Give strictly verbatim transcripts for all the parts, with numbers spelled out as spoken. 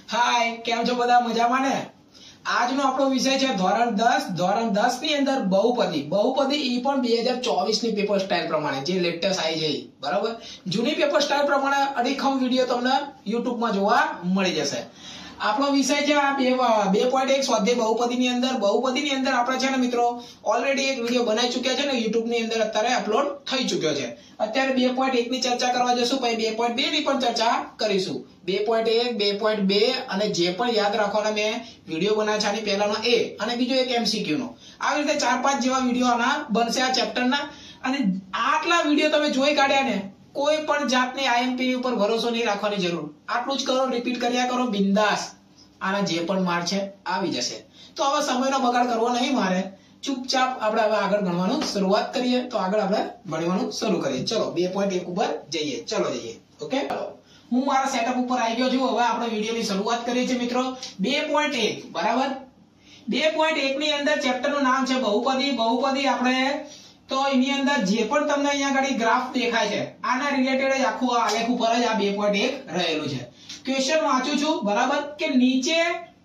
હાય, કેમ છો બધા? મજામાં ને? આજનો આપણો વિષય છે ધોરણ દસ. ધોરણ દસ ની અંદર બહુપદી. બહુપદી ઈ પણ બે હજાર ચોવીસ ની પેપર સ્ટાઇલ પ્રમાણે જે લેટેસ્ટ આવી છે, બરાબર. જૂની પેપર સ્ટાઇલ પ્રમાણે અડીખમ વિડીયો તમને યુટ્યુબ માં જોવા મળી જશે. આપણો વિષય છે આ બે પોઈન્ટ એક સ્વાધ્યાય બહુપદી ની અંદર. બહુપદી ની અંદર આપણે છે ને મિત્રો ઓલરેડી એક વિડીયો બનાવી ચૂક્યા છે ને, યુટ્યુબ ની અંદર અત્યારે અપલોડ થઈ ચૂક્યો છે. અત્યારે બે પોઈન્ટ એક ની ચર્ચા કરવા જશું, પછી બે પોઈન્ટ બે ની પણ ચર્ચા કરીશું. બે પોઈન્ટ એક, બે પોઈન્ટ બે અને જે પણ યાદ રાખવાના મેં વિડીયો બનાવ્યા છે આની પહેલાનો એ અને બીજો એક એમસીક્યુ નો. આવી રીતે ચાર પાંચ જેવા વિડીયો આના બનશે આ ચેપ્ટરના. અને આટલા વિડીયો તમે જોઈ કાઢ્યા ને, કોઈ પણ જાતની આઈએમપી ઉપર ભરોસો નહીં રાખવાની જરૂર. આટલું જ કરો, રિપીટ કર્યા કરો બિંદાસ. આના જે પણ માર્ક છે આવી જશે. તો હવે સમયનો બગાડ કરવો નહીં મારે. ચૂપચાપ આપણે હવે આગળ ભણવાનું શરૂઆત કરીએ. તો આગળ આપણે ભણવાનું શરૂ કરીએ. ચલો બે પોઈન્ટ એક ઉપર જઈએ. ચલો જઈએ. ઓકે, હું મારા સેટઅપ ઉપર આવી ગયો છું. હવે આપણે વિડીયોની શરૂઆત કરીએ છીએ મિત્રો. બે પોઈન્ટ એક, બરાબર. બે પોઈન્ટ એક ની અંદર ચેપ્ટરનું નામ છે બહુપદી. બહુપદી આપણે તો એની અંદર જે પણ તમને અહીંયા આગળ ગ્રાફ દેખાય છે, આના રિલેટેડ જ આખું આલેખ ઉપર જ આ બે પોઈન્ટ એક રહેલું છે. ક્વેશ્ચન વાંચું છું, બરાબર, કે નીચે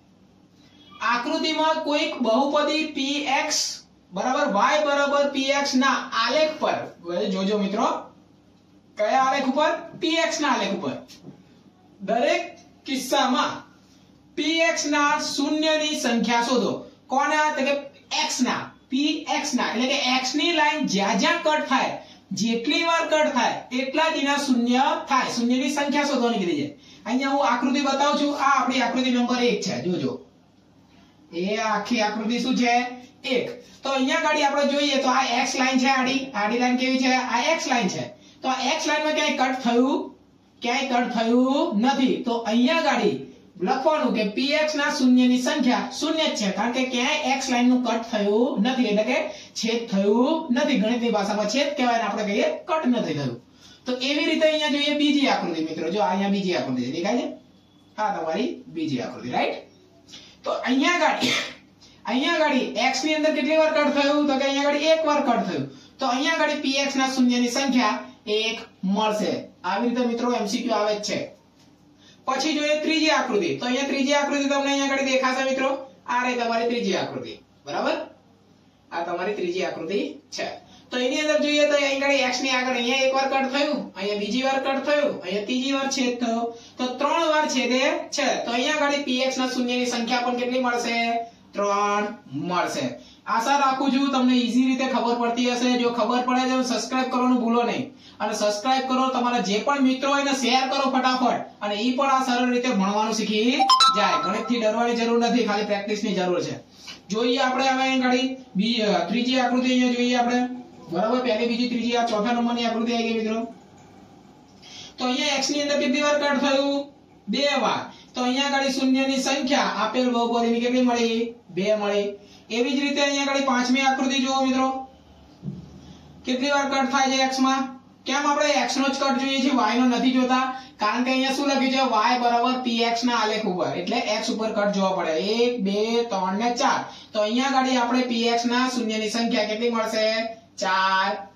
આકૃતિમાં કોઈક બહુપદી px બરાબર y બરાબર px ના આલેખ પર, જોજો મિત્રો, કયા આલેખ ઉપર? px ના આલેખ ઉપર. દરેક કિસ્સામાં px ના શૂન્યની સંખ્યા શોધો. કોના? તો કે x ના, px ના, એટલે કે x ની લાઈન જ્યાં જ્યાં કટ થાય, જેટલી વાર કટ થાય એટલા જ એના શૂન્ય થાય. શૂન્યની સંખ્યા શોધવાની કીધી છે. અહીંયા હું આકૃતિ બતાવું છું. આ આપણી આકૃતિ નંબર એક છે. જોજો, એ આખી આકૃતિ શું છે? એક. તો અહીંયા ગાડી આપણે જોઈએ તો આ x લાઈન છે. આડી આડી લાઈન કેવી છે? આ x લાઈન છે. તો આ x લાઈનમાં ક્યાંય કટ થયું? ક્યાંય કટ થયું નથી. તો અહીંયા ગાડી લખવાનું કે px ના શૂન્યની સંખ્યા શૂન્ય જ છે, કારણ કે ક્યાંય x લાઈન નું કટ થયું નથી, એટલે કે છેદ થયું નથી. ગણિતની ભાષામાં છેદ કહેવાય ને આપણે કહીએ કટ નથી થયું. તો એવી રીતે અહીંયા જોઈએ બીજી આકૃતિ મિત્રો. જો અહીંયા બીજી આકૃતિ છે, દેખાય છે? આ તમારી બીજી આકૃતિ, રાઈટ? તો અહીંયા ગાડી અહીંયા ગાડી x ની અંદર કેટલી વાર કટ થયું? તો કે અહીંયા ગાડી એક વાર કટ થયું. તો અહીંયા ગાડી px ના શૂન્યની સંખ્યા એક મળશે. આવી રીતે મિત્રો એમસીક્યુ આવે જ છે. પછી જોઈએ ત્રીજી આકૃતિ. તો અહીંયા ત્રીજી આકૃતિ તમને અહીંયા આગળ દેખાશે મિત્રો. આ રહી તમારી ત્રીજી આકૃતિ, બરાબર. આ તમારી ત્રીજી આકૃતિ છે. તો એની અંદર જોઈએ તો અહીં આગળ x ની આગળ અહીંયા એક વાર કટ થયું, અહીંયા બીજી વાર કટ થયું, અહીંયા ત્રીજી વાર છેદ થયો, તો ત્રણ વાર છેદે છે. તો અહીંયા આગળ px ના શૂન્યની સંખ્યા પણ કેટલી મળશે? ત્રણ મળશે. આશા રાખું છું તમને ઈઝી રીતે ખબર પડતી હશે. જો ખબર પડે તો સબસ્ક્રાઇબ કરવાનું ભૂલો નહીં. અને સબસ્ક્રાઇબ કરો, તમારા જે પણ મિત્રો હોય એને શેર કરો ફટાફટ. અને ઈ પણ આ સરળ રીતે ભણવાનું શીખી જાય. ગણિતથી ડરવાની જરૂર નથી, ખાલી પ્રેક્ટિસની જરૂર છે. જોઈએ આપણે હવે અહીં ગાડી ત્રીજી આકૃતિ અહીંયા જોઈએ આપણે, બરાબર. પહેલી, બીજી, ત્રીજી, આ ચોથા નંબરની આકૃતિ આવી ગઈ મિત્રો. તો અહીંયા x ની અંદર કેટલી વાર કટ થયું? બે વાર. તો અહીંયા ગાડી શૂન્યની સંખ્યા આપેલ બહુપદીની કેટલી મળી? બે મળી. એવી જ રીતે અહીંયા ગાડી પાંચમી આકૃતિ જુઓ મિત્રો. કેટલી વાર કટ થાય છે x માં? કેમ આપણે x નો જ કટ જોઈએ છે, y નો નથી જોતા? કારણ કે અહીંયા શું લખ્યું છે? y બરાબર px ના આલેખ ઉપર, એટલે x ઉપર કટ જોવા પડે. એક, બે, ત્રણ ને ચાર. તો અહીંયા ગાડી આપણે px ના શૂન્યની સંખ્યા કેટલી મળશે? ચાર